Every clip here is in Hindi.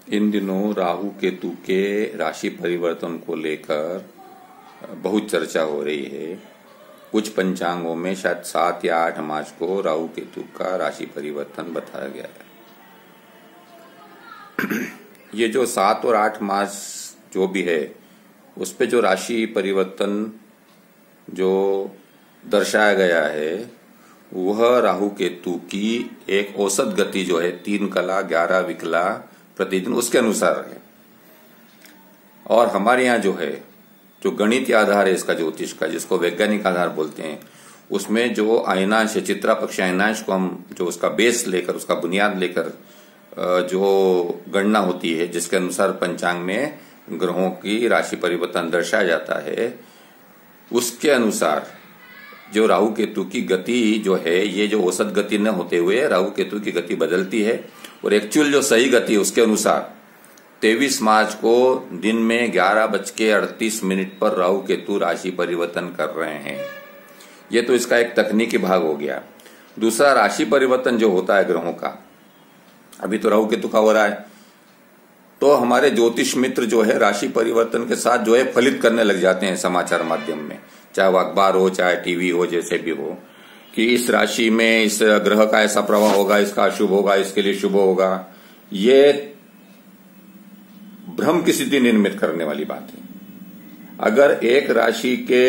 इन दिनों राहु केतु के राशि परिवर्तन को लेकर बहुत चर्चा हो रही है। कुछ पंचांगों में शायद 7 या 8 मार्च को राहु केतु का राशि परिवर्तन बताया गया है। ये जो 7 और 8 मार्च जो भी है, उस पे जो राशि परिवर्तन जो दर्शाया गया है, वह राहु केतु की एक औसत गति जो है 3 कला 11 विकला प्रतिदिन, उसके अनुसार है। और हमारे यहाँ जो है, जो गणितीय आधार है इसका, ज्योतिष का, जिसको वैज्ञानिक आधार बोलते हैं, उसमें जो अयनांश है, चित्रा पक्ष अयनांश को हम जो उसका बेस लेकर, उसका बुनियाद लेकर जो गणना होती है, जिसके अनुसार पंचांग में ग्रहों की राशि परिवर्तन दर्शाया जाता है, उसके अनुसार जो राहु केतु की गति जो है, ये जो औसत गति न होते हुए राहु केतु की गति बदलती है। और एक्चुअल जो सही गति है उसके अनुसार 23 मार्च को दिन में 11:38 पर राहु केतु राशि परिवर्तन कर रहे हैं। ये तो इसका एक तकनीकी भाग हो गया। दूसरा, राशि परिवर्तन जो होता है ग्रहों का, अभी तो राहु केतु का हो रहा है, तो हमारे ज्योतिष मित्र जो है राशि परिवर्तन के साथ जो है फलित करने लग जाते हैं समाचार माध्यम में, चाहे वो अखबार हो, चाहे टीवी हो, जैसे भी हो, कि इस राशि में इस ग्रह का ऐसा प्रभाव होगा, इसका अशुभ होगा, इसके लिए शुभ होगा। ये भ्रम की स्थिति निर्मित करने वाली बात है। अगर एक राशि के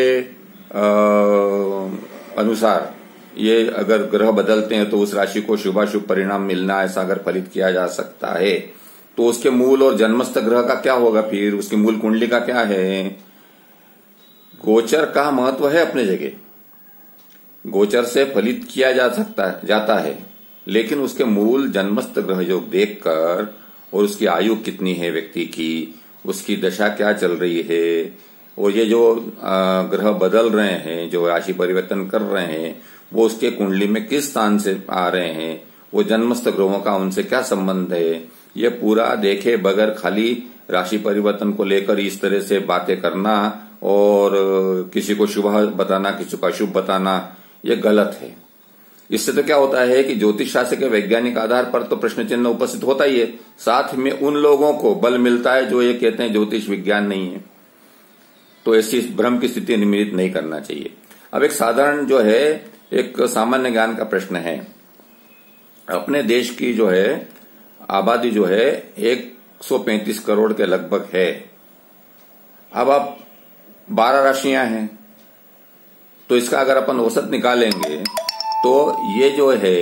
अनुसार ये अगर ग्रह बदलते हैं तो उस राशि को शुभाशुभ परिणाम मिलना, ऐसा अगर फलित किया जा सकता है, तो उसके मूल और जन्मस्थ ग्रह का क्या होगा, फिर उसकी मूल कुंडली का क्या है। गोचर का महत्व है अपने जगह, गोचर से फलित किया जाता है, लेकिन उसके मूल जन्मस्थ ग्रह योग देखकर, और उसकी आयु कितनी है व्यक्ति की, उसकी दशा क्या चल रही है, और ये जो ग्रह बदल रहे हैं, जो राशि परिवर्तन कर रहे हैं, वो उसके कुंडली में किस स्थान से आ रहे हैं, वो जन्मस्थ ग्रहों का उनसे क्या संबंध है, ये पूरा देखे बगैर खाली राशि परिवर्तन को लेकर इस तरह से बातें करना और किसी को शुभ बताना, किसी को अशुभ बताना, ये गलत है। इससे तो क्या होता है कि ज्योतिष शास्त्र के वैज्ञानिक आधार पर तो प्रश्न चिन्ह उपस्थित होता ही है, साथ में उन लोगों को बल मिलता है जो ये कहते हैं ज्योतिष विज्ञान नहीं है। तो ऐसी भ्रम की स्थिति निर्मित नहीं करना चाहिए। अब एक साधारण जो है, एक सामान्य ज्ञान का प्रश्न है। अपने देश की जो है आबादी जो है 135 करोड़ के लगभग है। अब आप 12 राशियां हैं, तो इसका अगर अपन औसत निकालेंगे तो ये जो है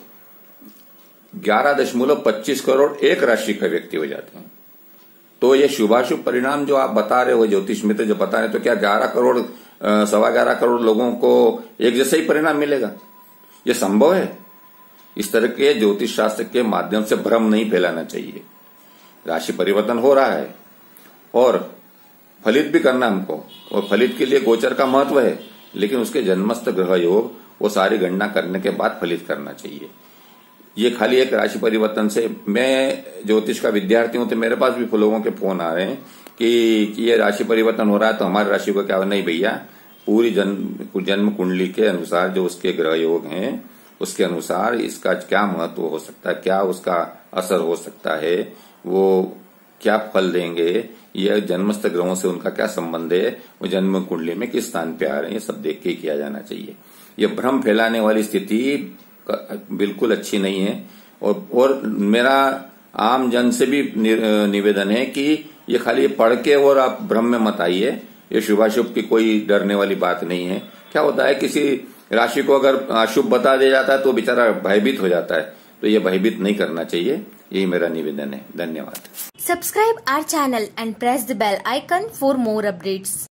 11.25 करोड़ एक राशि का व्यक्ति हो जाते हैं। तो ये शुभाशुभ परिणाम जो आप बता रहे हो, ज्योतिष मित्र जो बता रहे हैं, तो क्या 11 करोड़ 11.25 करोड़ लोगों को एक जैसा ही परिणाम मिलेगा? ये संभव है? इस तरह के ज्योतिष शास्त्र के माध्यम से भ्रम नहीं फैलाना चाहिए। राशि परिवर्तन हो रहा है और फलित भी करना हमको, और फलित के लिए गोचर का महत्व है, लेकिन उसके जन्मस्थ ग्रह योग वो सारी गणना करने के बाद फलित करना चाहिए। ये खाली एक राशि परिवर्तन से, मैं ज्योतिष का विद्यार्थी हूं तो मेरे पास भी लोगों के फोन आ रहे हैं कि ये राशि परिवर्तन हो रहा है तो हमारी राशि को क्या? नहीं भैया, पूरी जन्म कुंडली के अनुसार जो उसके ग्रह योग हैं, उसके अनुसार इसका क्या महत्व हो सकता है, क्या उसका असर हो सकता है, वो क्या फल देंगे, ये जन्मस्थ ग्रहों से उनका क्या संबंध है, वो जन्म कुंडली में किस स्थान पे आ रहे हैं, ये सब देख के किया जाना चाहिए। ये भ्रम फैलाने वाली स्थिति बिल्कुल अच्छी नहीं है। और मेरा आम जन से भी निवेदन है कि ये खाली पढ़ के और आप भ्रम में मत आइए। ये शुभाशुभ की कोई डरने वाली बात नहीं है। क्या होता है, किसी राशि को अगर अशुभ बता दिया जाता है तो बेचारा भयभीत हो जाता है, तो ये भयभीत नहीं करना चाहिए। यही मेरा निवेदन है। धन्यवाद। Subscribe our channel and press the bell icon for more updates.